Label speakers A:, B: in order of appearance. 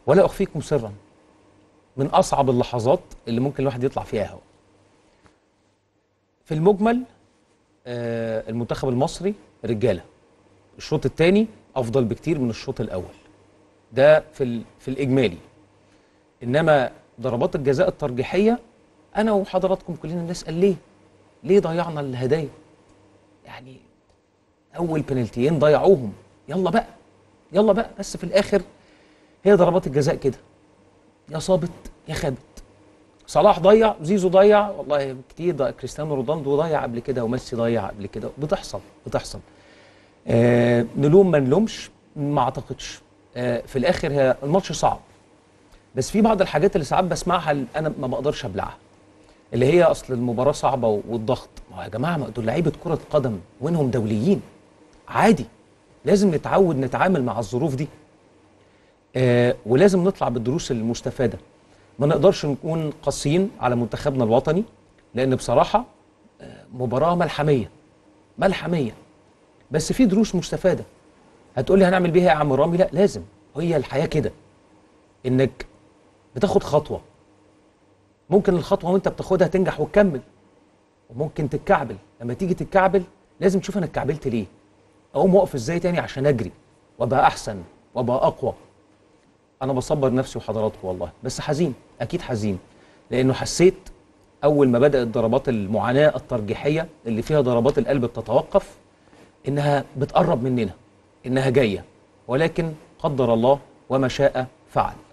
A: ولا اخفيكم سرا، من اصعب اللحظات اللي ممكن الواحد يطلع فيها هو. في المجمل المنتخب المصري رجاله، الشوط الثاني افضل بكتير من الشوط الاول، ده في الاجمالي. انما ضربات الجزاء الترجيحيه، انا وحضراتكم كلنا نسال ليه ضيعنا الهدايا؟ يعني اول بنالتيين ضيعوهم، يلا بقى يلا بقى. بس في الاخر هي ضربات الجزاء كده، يا صابت يا خابت. صلاح ضيع، زيزو ضيع، والله كتير كريستيانو رونالدو ضيع قبل كده، وميسي ضيع قبل كده، بتحصل. نلوم ما نلومش، ما اعتقدش. في الاخر هي الماتش صعب، بس في بعض الحاجات اللي ساعات بسمعها اللي انا ما بقدرش ابلعها، اللي هي اصل المباراه صعبه والضغط. ما هو يا جماعه، ما دول لعيبه كره قدم وينهم دوليين، عادي. لازم نتعود نتعامل مع الظروف دي، ولازم نطلع بالدروس المستفاده. ما نقدرش نكون قاسيين على منتخبنا الوطني، لان بصراحه مباراه ملحميه، بس في دروس مستفاده. هتقولي هنعمل بيها إيه يا عم رامي؟ لا، لازم. هي الحياه كده، انك بتاخد خطوه، ممكن الخطوه وانت بتاخدها تنجح وتكمل، وممكن تتكعبل. لما تيجي تتكعبل لازم تشوف انا اتكعبلت ليه، اقوم واقف ازاي تاني عشان اجري وابقى احسن وابقى اقوى. انا بصبر نفسي وحضراتكم والله، بس حزين، اكيد حزين، لانه حسيت اول ما بدات ضربات المعاناه الترجيحيه اللي فيها ضربات القلب بتتوقف، انها بتقرب مننا، انها جايه، ولكن قدر الله وما شاء فعل.